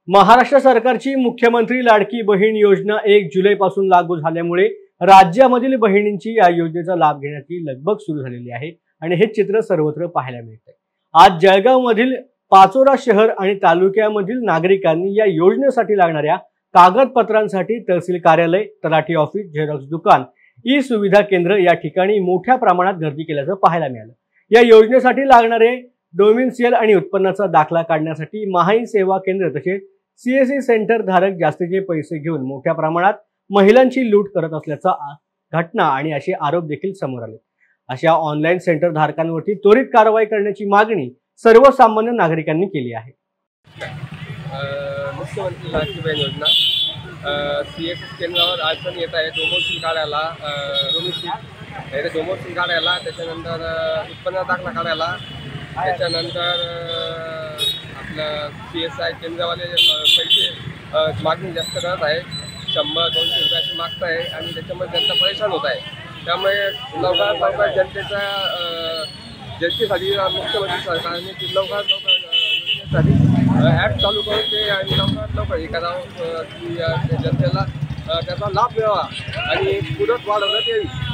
महाराष्ट्र सरकारची मुख्यमंत्री लाडकी बहीण योजना 1 जुलैपासून लागू झाल्यामुळे राज्यामधील बहिणींची या योजनेचा लाभ घेण्याची लगबग सुरू झालेली आहे आणि हे चित्र सर्वत्र पाहायला मिळते। आज जळगावमधील पाचोरा शहर आणि तालुक्यामधील नागरिकांनी या योजनेसाठी लागणाऱ्या कागदपत्रांसाठी तहसील कार्यालय, तलाठी ऑफिस, झेरॉक्स दुकान, ई सुविधा केंद्र या ठिकाणी मोठ्या प्रमाणात गर्दी केल्याचं पाहायला मिळालं। या योजनेसाठी लागणारे डोमिन्सियल आणि उत्पन्नाचा दाखला काढण्यासाठी महाई सेवा केंद्र तसेच सीएससी सेंटर धारक जास्तीचे पैसे घेऊन मोठ्या प्रमाणात महिलांची लूट करत असल्याचा घटना आणि असे आरोप देखील समोर आले। अशा ऑनलाईन सेंटर धारकांवरती त्वरित कारवाई करण्याची मागणी सर्वसामान्य नागरिकांनी केली आहे। मुख्यमंत्री लाडकी बहीण योजना सीएससी केंद्रावर अडचण येत आहे। डोमोसिल काढायला डोमोसिल काढायला, त्याच्यानंतर उत्पन्न दाखला काढायला, त्याच्यानंतर आपलं CSI केंद्रवाले पैसे मागणी जास्त करत आहे। 100-200 रुपयाची मागत आहे आणि त्याच्यामुळे जनता परेशान होत आहे। त्यामुळे लवकरात जनतेसाठी मुख्यमंत्री सरकारने लवकरात योजनेसाठी ॲप चालू करून ते आणि लवकरात लवकर हे करावं की जनतेला त्याचा लाभ मिळावा आणि पुढे वाढवण्यात यावी।